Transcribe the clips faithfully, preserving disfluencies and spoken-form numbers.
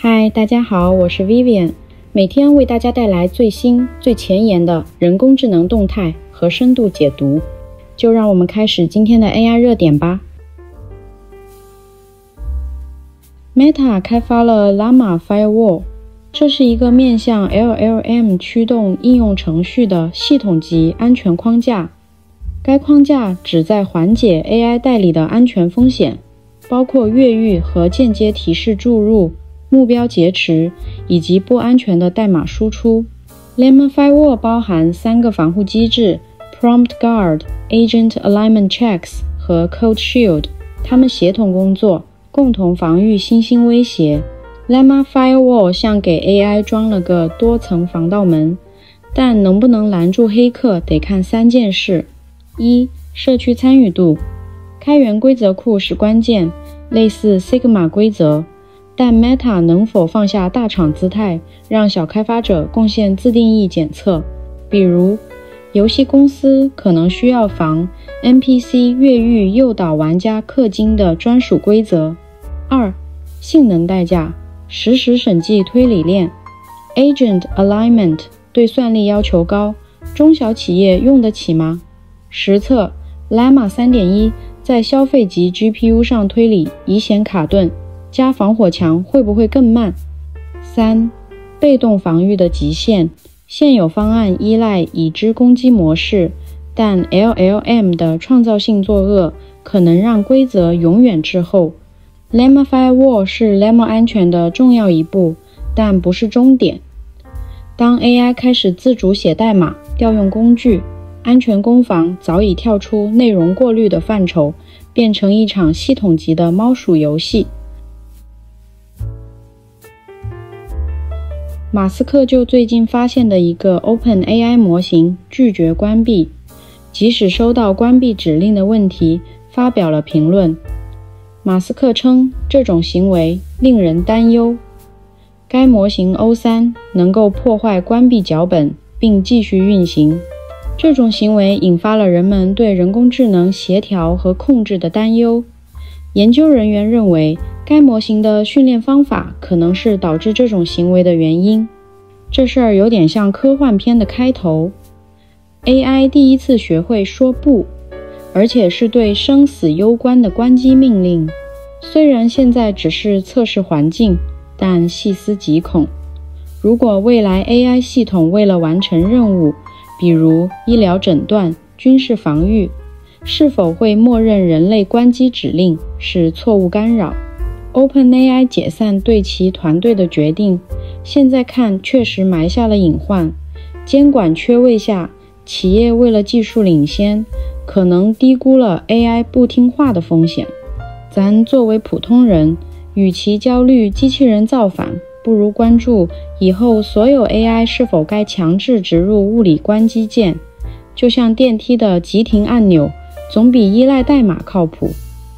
嗨，大家好，我是 Vivian， 每天为大家带来最新、最前沿的人工智能动态和深度解读。就让我们开始今天的 A I 热点吧。Meta 开发了 Llama Firewall， 这是一个面向 L L M 驱动应用程序的系统级安全框架。该框架旨在缓解 A I 代理的安全风险，包括越狱和间接提示注入、目标劫持以及不安全的代码输出。Llama Firewall 包含三个防护机制 Prompt Guard、Agent Alignment Checks 和 Code Shield， 它们协同工作，共同防御新兴威胁。Llama Firewall 像给 A I 装了个多层防盗门，但能不能拦住黑客得看三件事。一、社区参与度。开源规则库是关键，类似 Sigma 规则，但 Meta 能否放下大厂姿态，让小开发者贡献自定义检测？比如，游戏公司可能需要防 N P C 越狱诱导玩家氪金的专属规则。二、性能代价。实时审计推理链 Agent Alignment 对算力要求高，中小企业用得起吗？实测 Llama 三点一 在消费级 G P U 上推理疑显卡顿，加防火墙会不会更慢？三、被动防御的极限。现有方案依赖已知攻击模式，但 L L M 的创造性作恶可能让规则永远滞后。Llama Firewall 是 Llama 安全的重要一步，但不是终点。当 A I 开始自主写代码、调用工具，安全攻防早已跳出内容过滤的范畴，变成一场系统级的猫鼠游戏。马斯克就最近发现的一个 OpenAI 模型拒绝关闭，即使收到关闭指令的问题，发表了评论。马斯克称这种行为令人担忧。该模型 O 三 能够破坏关闭脚本并继续运行。这种行为引发了人们对人工智能协调和控制的担忧。研究人员认为，该模型的训练方法可能是导致这种行为的原因。这事儿有点像科幻片的开头。A I 第一次学会说不，而且是对生死攸关的关机命令。虽然现在只是测试环境，但细思极恐。如果未来 A I 系统为了完成任务，比如医疗诊断、军事防御，是否会默认人类关机指令是错误干扰？ OpenAI 解散对其团队的决定，现在看确实埋下了隐患。监管缺位下，企业为了技术领先，可能低估了 A I 不听话的风险。咱作为普通人，与其焦虑机器人造反，不如关注以后所有 A I 是否该强制植入物理关机键。就像电梯的急停按钮，总比依赖代码靠谱。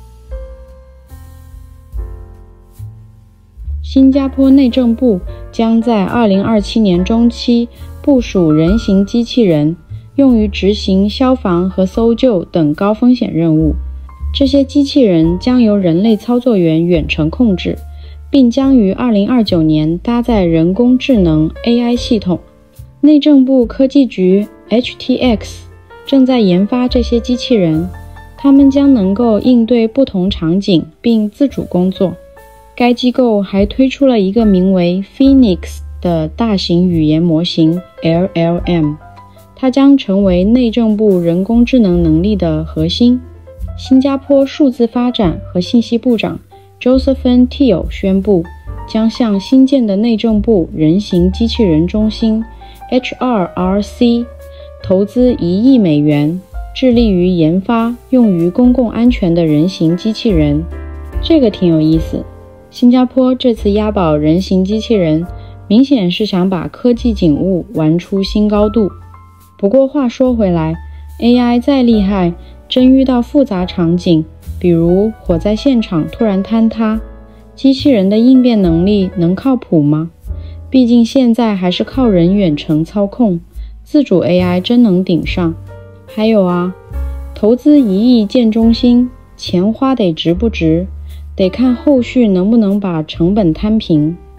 新加坡内政部将在二零二七年中期部署人形机器人，用于执行消防和搜救等高风险任务。这些机器人将由人类操作员远程控制，并将于二零二九年搭载人工智能 A I 系统。内政部科技局 H T X 正在研发这些机器人，它们将能够应对不同场景并自主工作。该机构还推出了一个名为 Phoenix 的大型语言模型 L L M， 它将成为内政部人工智能能力的核心。新加坡数字发展和信息部长 Josephine Teo 宣布，将向新建的内政部人形机器人中心 H R R C 投资一亿美元，致力于研发用于公共安全的人形机器人。这个挺有意思。新加坡这次押宝人形机器人，明显是想把科技警务玩出新高度。不过话说回来， A I 再厉害，真遇到复杂场景，比如火灾现场突然坍塌，机器人的应变能力能靠谱吗？毕竟现在还是靠人远程操控，自主 A I 真能顶上。还有啊，投资一亿建中心，钱花得值不值，得看后续能不能把成本摊平。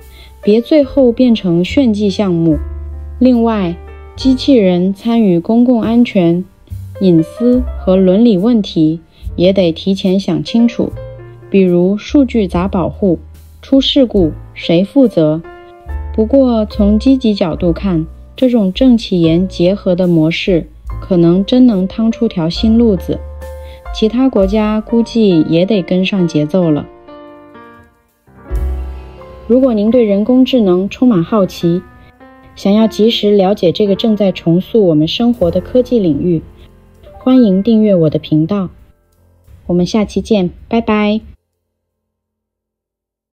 别最后变成炫技项目。另外，机器人参与公共安全、隐私和伦理问题也得提前想清楚，比如数据咋保护，出事故谁负责。不过从积极角度看，这种正企研结合的模式可能真能趟出条新路子，其他国家估计也得跟上节奏了。如果您对人工智能充满好奇，想要及时了解这个正在重塑我们生活的科技领域，欢迎订阅我的频道。我们下期见，拜拜。